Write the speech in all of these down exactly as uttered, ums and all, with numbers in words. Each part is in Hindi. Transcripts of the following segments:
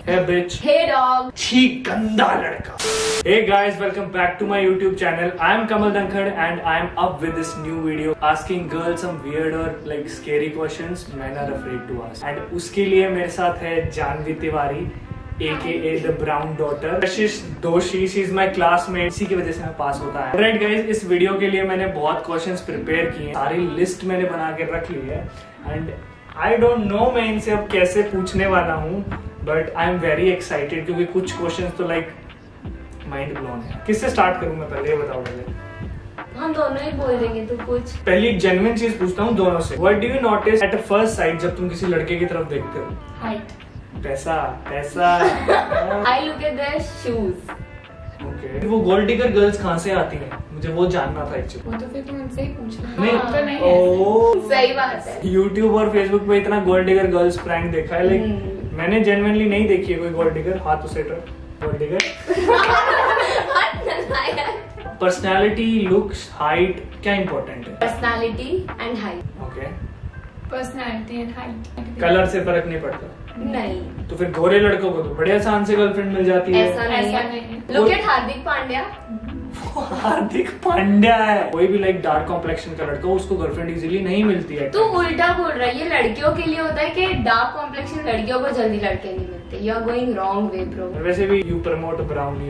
Hey bitch. Hey dog. छी गंदा लड़का. Hey guys, welcome back to my YouTube channel. I am Kamal Dankhad and I am up with this new video asking girls some weird or like scary questions men are afraid to ask. And उसके लिए मेरे साथ है Janvi Tiwari A K A the brown daughter. Kashish Doshi, she is my classmate. इसी की वजह से मैं पास होता है. Alright guys, इस वीडियो के लिए मैंने बहुत क्वेश्चंस प्रिपेयर किए हैं. सारी लिस्ट मैंने बना के रख ली है. And I don't know मैं इनसे अब कैसे पूछने वाला हूँ. But I am very excited क्योंकि कुछ क्वेश्चंस तो like mind blown है. किससे स्टार्ट करूँ मैं पहले ये बताओ पहले. हम दोनों ही बोल देंगे तो कुछ. पहली एक जेन्युइन चीज पूछता हूँ दोनों से. What do you notice at a first sight जब तुम किसी लड़के की तरफ देखते हो? Height. पैसा पैसा. I look at their shoes. Okay. वो गोल्ड डिगर गर्ल्स कहाँ से आती हैं? मुझे वो जानना था एक्चुअली. वो तो फिर तुम उनसे ही पूछना. नहीं तो नहीं ओ सही बात है. यूट्यूब और फेसबुक पे इतना गोल्ड डिगर गर्ल्स प्रैंक देखा है लाइक मैंने जेन्युइनली नहीं देखी है कोई गोल्ड डिगर. हाथ उसे gold digger. Personality, looks, height क्या इम्पोर्टेंट है? Personality and height. Okay. Personality and height. Colour से फर्क नहीं पड़ता? नहीं. तो फिर गोरे लड़कों को तो बड़े आसान से गर्लफ्रेंड मिल जाती है. ऐसा नहीं ऐसा है. नहीं. Look at Hardik Pandya. हार्दिक पांड्या है. कोई भी लाइक डार्क कॉम्प्लेक्शन का लड़का उसको गर्लफ्रेंड इजीली नहीं मिलती है. तू उल्टा बोल रहा है. ये लड़कियों के लिए होता है कि डार्क कॉम्प्लेक्शन लड़कियों को जल्दी लड़के नहीं मिलते. You are going wrong way bro. वैसे भी यू प्रमोट ब्राउनी.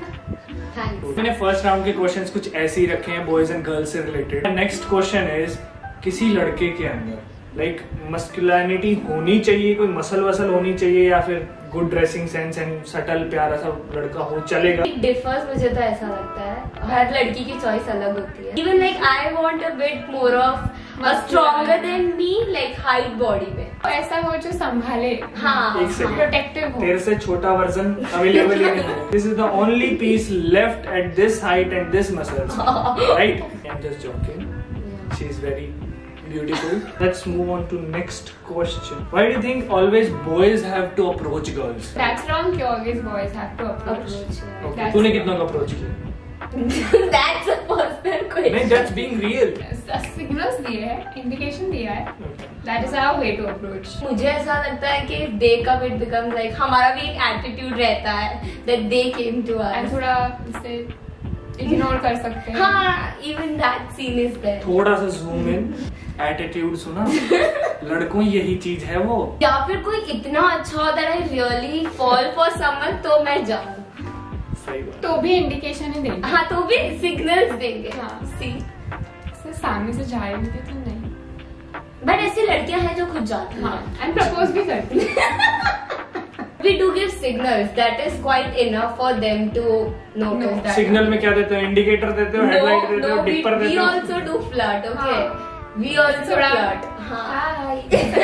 थैंक्स. मैंने फर्स्ट राउंड के क्वेश्चंस कुछ ऐसे ही रखे हैं बॉयज एंड गर्ल्स से रिलेटेड. नेक्स्ट क्वेश्चन इज किसी लड़के के अंदर लाइक मस्कुलिनिटी होनी चाहिए, कोई मसल वसल होनी चाहिए या फिर good dressing sense and subtle प्यारा सा लड़का हो चलेगा? It differs. मुझे तो ऐसा लगता है हर लड़की की चॉइस अलग होती है. Even like I want a bit more of a stronger than me like height body पे. ऐसा हो जो संभाले. हाँ. एक सेकंड. प्रोटेक्टिव हो. तेरे से छोटा वर्जन अवेलेबल ही नहीं है. This is the only piece left at this height and this muscles. Right? I am just joking. She is very beautiful. Let's move on to next question. Why do you think always boys have to approach girls? That's wrong. कि always boys have to approach. Approach. Okay. That's तूने wrong. कितना का अप्रोच किया? That's a personal question. नहीं, that's being real. Signals दिए हैं, indication दिया है. Okay. That is our way to approach. मुझे ऐसा लगता है कि they come it becomes like हमारा भी एक attitude रहता है that they came to us. And थोड़ा इसे इग्नोर कर सकते हैं. हाँ, even that scene is there. थोड़ा सा zoom in. एटीट्यूड सुना. लड़कों यही चीज है वो. या फिर कोई इतना अच्छा होता है रियली फॉल फॉर समवन तो मैं जाऊँ. सही बात. तो भी इंडिकेशन ही देंगे. हाँ तो भी सिग्नल्स देंगे. हाँ. सी से सामने से जाएंगे तो नहीं. बट ऐसी लड़कियां हैं जो खुद जाती हैं. हाँ. एंड प्रपोज भी करती हैं. We do give signals. That is quite enough for them to notice No. that. Signal में क्या देते हो? इंडिकेटर देते हो, हेडलाइट देते हो, we, डिपर we देते हो. also do flirt. Okay. हाँ. We also थोड़ा- flirt. हाँ.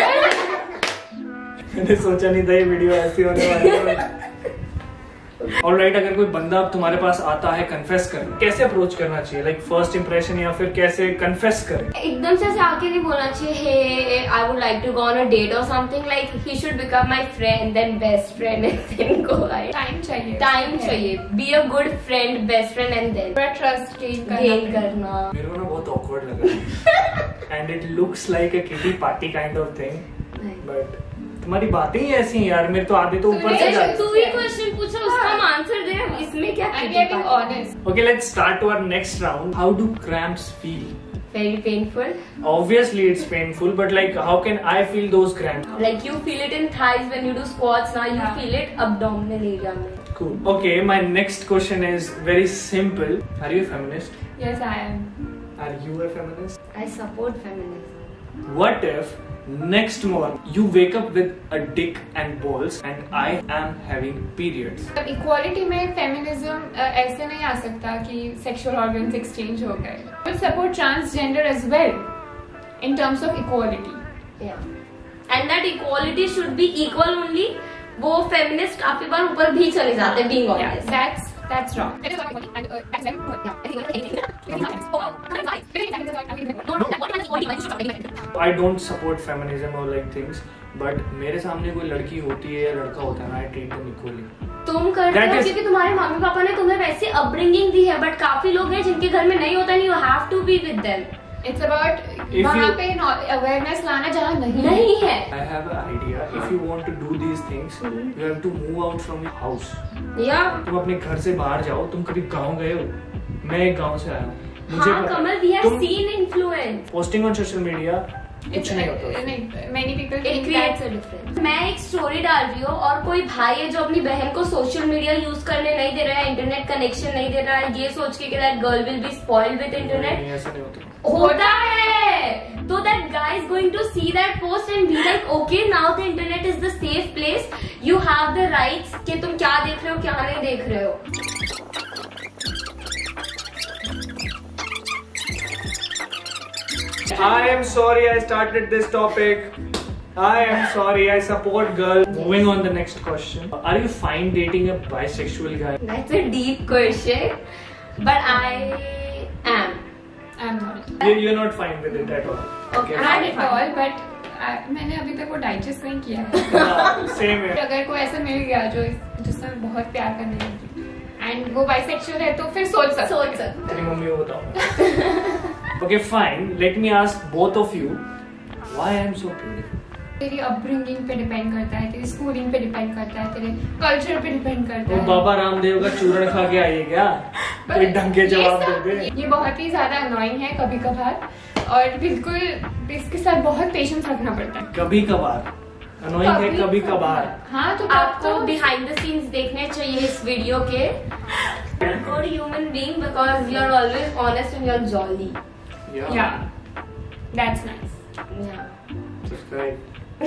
मैंने सोचा नहीं था ये वीडियो ऐसी होने वाली है. ऑलराइट, अगर कोई बंदा अब तुम्हारे पास आता है कन्फेस करने, कैसे अप्रोच करना चाहिए? लाइक फर्स्ट इंप्रेशन या फिर कैसे कन्फेस करें? एकदम से ऐसे आके नहीं बोलना चाहिए hey I would like to go on a date और something. Like he should become my friend then best friend and then go out. Time चाहिए. टाइम चाहिए. Be a good friend, best friend and then थोड़ा ट्रस्ट गेन गेन करना. करना. मेरे को ना बहुत ऑकवर्ड लगा and it looks like a kitty party kind of thing. But तुम्हारी बातें ही ऐसी हैं यार. मेरे तो आधे तो ऊपर से ऐसे जाते. तू ही क्वेश्चन पूछा उसका हम आंसर दे. इसमें क्या? I'm getting honest. Okay, let's start to our next round. How do cramps feel? Very painful. Obviously it's painful, but like how can I feel those cramps? Like you feel it in thighs when you do squats. Now you Yeah. feel it abdominal area में. Cool. Okay, my next question is very simple. Are you a feminist? Yes, I am. Are you a feminist? I support feminism. What if next morning you wake up with a dick and balls and I am having periods? अब इक्वालिटी में फेमिनिज्म ऐसे नहीं आ सकता कि सेक्सुअल ऑर्गन्स एक्सचेंज हो गए. Will support transgender as well in terms of equality. Yeah. And that equality should be equal only. वो फेमिनिस्ट काफी बार ऊपर भी चले जाते हैं being honest. That's that's wrong. I don't support feminism or like things, but मेरे सामने कोई लड़की होती है या लड़का होता है ना, I treat them equally. तुम करते That हो is- क्योंकि तुम्हारे मम्मी पापा ने तुम्हें वैसी अपब्रिंगिंग दी है. बट काफी लोग हैं जिनके घर में नहीं होता. नहीं, you have to be with them. It's about If वहाँ you- पे अवेयरनेस लाना जहाँ नहीं है. नहीं है. I have an idea. if you want to do these things, you have to move out from your house. Yeah. तुम अपने घर से बाहर जाओ. तुम कभी गांव गए हो? मैं एक गांव से आया हूँ. मुझे हाँ, पता कमल, है. we have तुम seen influence. posting on social media कुछ नहीं होता. नहीं, many people It think creates that a difference. मैं एक स्टोरी डाल रही हूँ और कोई भाई है जो अपनी बहन को सोशल मीडिया यूज करने नहीं दे रहा है, इंटरनेट कनेक्शन नहीं दे रहा है, ये सोच के कि that girl will be spoiled with internet. नहीं, ऐसा नहीं होता. होता है. तो that guy is going to see that post and be like okay now the internet is the safe place. You have the rights कि तुम क्या देख रहे हो क्या नहीं देख रहे हो. I am sorry I started this topic. I am sorry. I support girls. Moving on the next question. Are you fine dating a bisexual guy? That's a deep question, but I am. I'm not. You, you're not fine with it at all. Okay. Not I'm at fine. all, but uh, मैंने अभी तक वो डाइजेस्ट नहीं किया है. Same है. अगर कोई ऐसा मिल गया जो जिससे मैं बहुत प्यार करने लगी एंड वो बाइसेक्सुअल है तो फिर सोच सकते सोच सकते. तेरी मम्मी को बताओ. Okay, fine. Let me ask both of you why I am so beautiful. तेरी अपब्रिंगिंग पे डिपेंड करता है, तेरी स्कूलिंग पे डिपेंड करता है, तेरे कल्चर पे डिपेंड करता वो है. बाबा रामदेव का चूर्ण खा के आई है क्या? पर एक ढंग के ये जवाब सब- दे दे. ये बहुत ही ज्यादा अनोइंग है कभी कभार और बिल्कुल इसके साथ बहुत पेशेंस रखना पड़ता है. कभी कभार अनोइंग है, कभी कभार. हाँ तो आपको बिहाइंड द सीन्स देखने चाहिए इस वीडियो के. Good human being because you are always honest and you are jolly. Yeah. या दैट्स नाइस. Subscribe.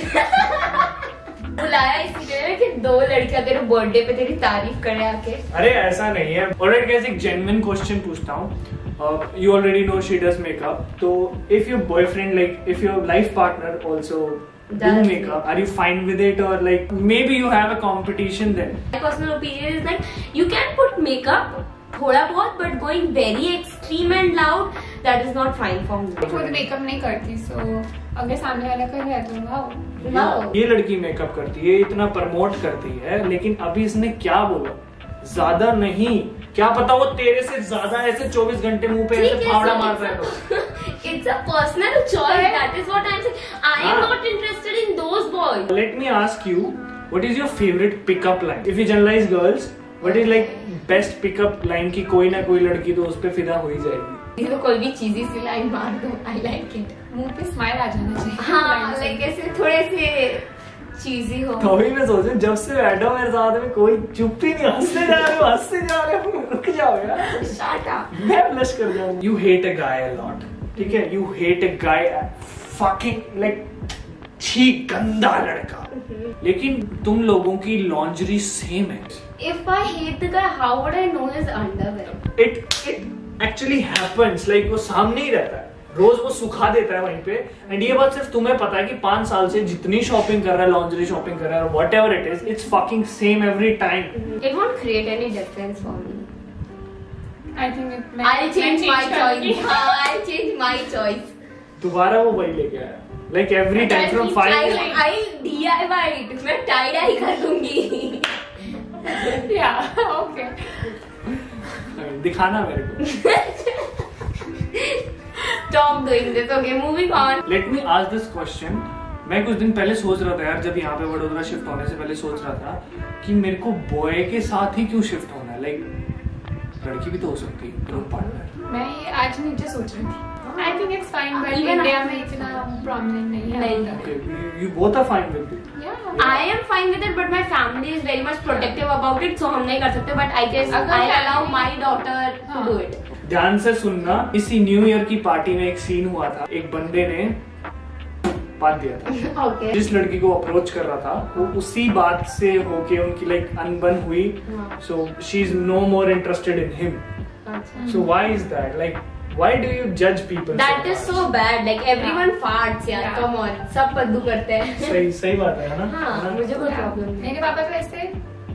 बुलाया इसलिए कि दो लड़कियां तेरे बर्थडे पे तेरी तारीफ करे आके. अरे ऐसा नहीं है. Alright guys, एक genuine question पूछता हूँ. Uh, you already know she does makeup. So if your boyfriend, like if your life partner also do Does makeup, are you fine with it, or like maybe you have a competition then? My personal opinion is that you can put makeup थोड़ा बहुत, but going very extreme and loud, that is not fine for me. खुद मेकअप नहीं करती सो अगर सामने वाला कर रहा है तो वाओ. Wow. ये लड़की मेकअप करती है, इतना प्रमोट करती है, लेकिन अभी इसने क्या बोला? ज्यादा नहीं. क्या पता वो तेरे से ज्यादा ऐसे चौबीस घंटे मुंह पे ऐसे फावड़ा मारता है तो. It's a personal choice. That is what I'm saying. I am हाँ. not interested in those boys. Let me ask you, what is your favorite pickup line? If you generalize girls, what is like best pickup line की कोई ना कोई लड़की तो उस पे फिदा हो ही जाएगी. तो कोई भी चीजी सी लाइन मार दो. I like it. मुंह पे स्माइल आ जाना चाहिए. हाँ, लाइक ऐसे थोड़े से चीजी हो. तो ही मैं सोचूं जब से बैठा मेरे साथ में कोई चुप ही नहीं. हंसते जा रहे हो हंसते जा रहे हो. रुक जाओ यार. Shut up. मैं ब्लश कर जाऊंगा. You hate a guy a lot. ठीक है? You hate a guy fucking like छी गंदा लड़का. लेकिन तुम लोगों की लॉन्जरी सेम है. If I hate the guy, how would I know his underwear? It it actually happens. Like वो सामने ही रहता है. रोज वो सुखा देता है वहीं पे. एंड ये बात सिर्फ तुम्हें पता है कि पांच साल से जितनी शॉपिंग कर रहा है, लॉन्जरी शॉपिंग कर रहा है, whatever it is, it's fucking same every time. It won't create any difference for me. I think it, मैं, I'll change मैं my करूंगी. choice. हाँ, I'll change my choice. दोबारा वो वही लेके आया. Like every time from I'll, five. I'll D I Y it. मैं tie dye कर लूंगी. Yeah, okay. दिखाना मेरे को. Stop doing this. Okay, moving on. Let me ask this question. मैं कुछ दिन पहले सोच रहा था यार, जब यहाँ पे वडोदरा शिफ्ट होने से पहले सोच रहा था कि मेरे को बॉय के साथ ही क्यों शिफ्ट होना है. लाइक लड़की भी तो हो सकती है रूम पार्टनर. मैं ये आज नीचे सोच रही थी. I think it's fine, but Even India I- में इतना prominent नहीं है. नहीं. Okay, you, you both are fine with it. Yeah. I am fine with it, but my family is very much protective about it, so हम नहीं कर सकते. But I guess अगर I allow family- my daughter to हाँ. do it. ध्यान से सुनना. इसी न्यू ईयर की पार्टी में एक सीन हुआ था. एक बंदे ने बात दिया था. Okay. जिस लड़की को अप्रोच कर रहा था वो उसी बात से होके उनकी लाइक अनबन हुई. हाँ. So she is no more interested in him. अच्छा. So why is that? Like why do you judge people? That so is much? so bad. Like everyone farts यार. Yeah. Come on. सब पद्दू करते हैं. सही सही बात है ना. हाँ, है ना? मुझे कोई Yeah. प्रॉब्लम नहीं. मेरे पापा तो ऐसे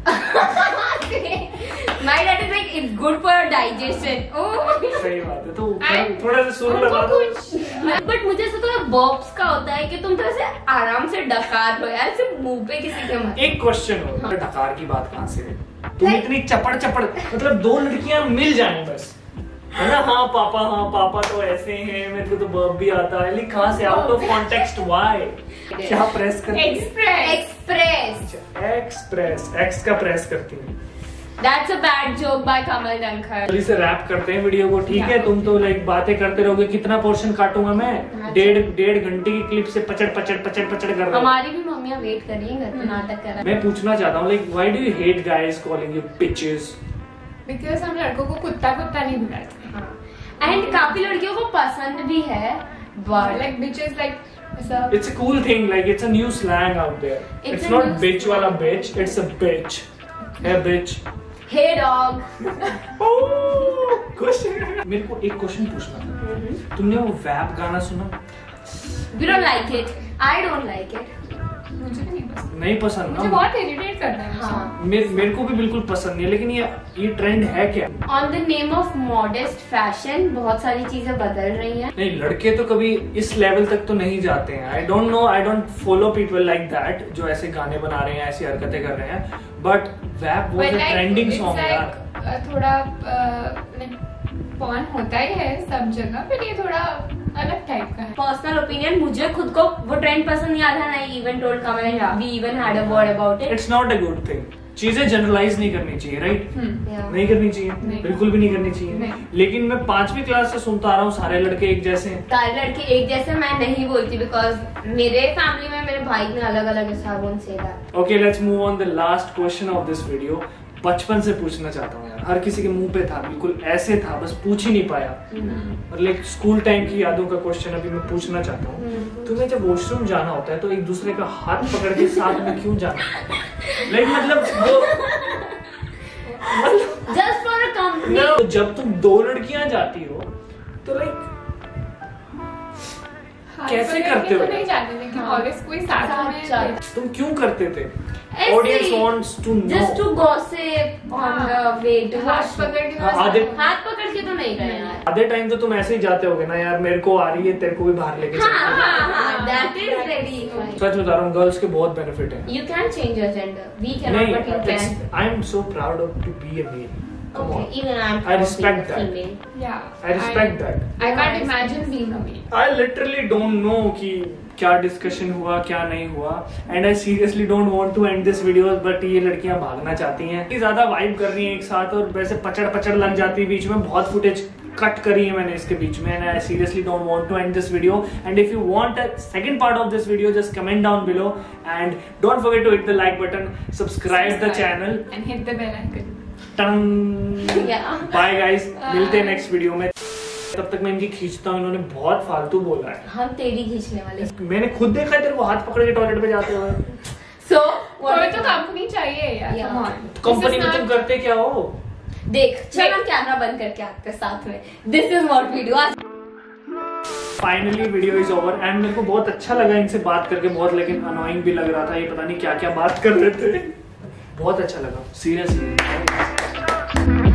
My dad is like it's good for your digestion. Oh. सही बात है. तो And थोड़ा सा सुर लगा उनको दो. कुछ बट मुझे ऐसा तो बॉब्स का होता है कि तुम तो ऐसे आराम से डकार लो यार, सिर्फ मुंह पे किसी के मत. एक क्वेश्चन हो. ढकार की बात कहाँ से है? तुम इतनी चपड़ चपड़ मतलब दो लड़कियां मिल जाएं बस है ना, हाँ पापा, हाँ पापा तो ऐसे हैं, मेरे को तो वर्ब भी आता है, लेकिन कहाँ से, आउट ऑफ कॉन्टेक्स्ट, व्हाई? क्या प्रेस करती है? एक्सप्रेस एक्सप्रेस एक्सप्रेस, एक्स का प्रेस करती है। That's a bad joke by कमल दंखड़। जल्दी से रैप करते हैं वीडियो को, ठीक है? तुम तो लाइक बातें करते रहोगे, कितना पोर्शन काटूंगा मैं? डेढ़ डेढ़ घंटे की क्लिप से पचड़ पचड़ पचड़ पचड़ कर रहा हूँ। हमारी भी मम्मियाँ वेट कर रही हैं, घर पे नाटक कर रहा है। मैं पूछना चाहता हूँ, like why do you hate guys calling you bitches? Because हम लड़कों को कुत्ता कुत्ता नहीं बुलाते। एंड काफी लड़कियों को पसंद भी है, but like bitches like It's a cool thing, like it's a new slang out there. It's It's a not new bitch slang. wala bitch, it's a bitch. Hey bitch. hey dog। Oh, question. मेरे को एक क्वेश्चन पूछना था। तुमने वो वैप गाना सुना? We don't like it. I don't like it. मुझे भी नहीं पसंद, नहीं पसंद मुझे ना? बहुत इरिटेट करता है। हाँ। मेरे मेरे को भी बिल्कुल पसंद नहीं है, लेकिन ये ये ट्रेंड है क्या? On the name of modest fashion बहुत सारी चीजें बदल रही हैं। नहीं, लड़के तो कभी इस लेवल तक तो नहीं जाते हैं। I don't know, I don't follow people like that जो ऐसे गाने बना रहे हैं, ऐसी हरकतें कर रहे हैं। बट वैप वो ट्रेंडिंग सॉन्ग है यार। थोड़ा पॉन होता ही है सब जगह, पर ये थोड़ा अलग टाइप का है। पर्सनल ओपिनियन, मुझे खुद को वो ट्रेंड पसंद नहीं आता। नहीं even told Kamal and we even had a word about it. It's not a good thing. चीजें जनरलाइज नहीं करनी चाहिए, राइट? नहीं करनी चाहिए, नहीं। बिल्कुल भी नहीं करनी चाहिए। नहीं। लेकिन मैं पांचवी क्लास से सुनता आ रहा हूँ सारे लड़के एक जैसे हैं। सारे लड़के एक जैसे मैं नहीं बोलती, बिकॉज मेरे फैमिली में मेरे भाई ने अलग अलग हिसाब उनसे था। Okay, let's move on the last question of this video. बचपन से पूछना चाहता हूँ यार, हर किसी के मुंह पे था, बिल्कुल ऐसे था, बस पूछ ही नहीं पाया। और लाइक स्कूल टाइम की यादों का क्वेश्चन अभी मैं पूछना चाहता हूँ। तुम्हें जब वॉशरूम जाना होता है तो एक दूसरे का हाथ पकड़ के साथ में क्यों जाना? लाइक मतलब वो जस्ट फॉर अ कंपनी। तो जब तुम दो लड़कियां जाती हो तो लाइक कैसे करते हो? नहीं जानते थे कि ऑलवेज कोई साथ में। तुम क्यों करते थे? ऐसे audience wants to know. Just to gossip on the way to हाथ पकड़ के हाँ, आधे हाथ पकड़ के तो नहीं गए यार। आधे टाइम तो तुम ऐसे ही जाते होगे ना यार, मेरे को आ रही है, तेरे को भी बाहर लेके हाँ चलते हैं। हाँ हाँ, that is very fine. सच बता रहा हूँ, गर्ल्स के बहुत बेनिफिट है। You can change your gender. We cannot, नहीं, but you can. I am so proud of to be a male. Come Okay, on. even I'm I proud respect being a that. female. Yeah, I respect that. I can't imagine being a male. I literally don't know कि क्या डिस्कशन हुआ क्या नहीं हुआ, and I seriously don't want to end this video, but ये लड़कियां भागना चाहती हैं, ज्यादा वाइब कर रही हैं एक साथ और वैसे पचड़ पचड़ लग जाती है बीच में। बहुत फुटेज कट करी है मैंने इसके बीच में, and I seriously don't want to end this video. And if you want a second part of this video, just comment down below and don't forget to hit the like button, subscribe the channel and hit the bell icon. Bye guys, मिलते हैं नेक्स्ट वीडियो में। तब तक मैं इनकी खींचता हूँ, इन्होंने बहुत फालतू बोला है। हम तेरी खींचने वाले। मैंने खुद देखा है तेरे को हाथ पकड़ के टॉयलेट पे जाते हुए। So कोई तो कंपनी चाहिए यार, Yeah. come on. Company This में is तुम not- करते क्या हो? देख, चल हम कैमरा बंद करके आते हैं साथ में। This is what we do. Finally video is over and मेरे को बहुत अच्छा लगा इनसे बात करके, बहुत लेकिन अनोइंग भी लग रहा था, ये पता नहीं क्या क्या बात कर रहे थे। बहुत अच्छा लगा सीरियसली।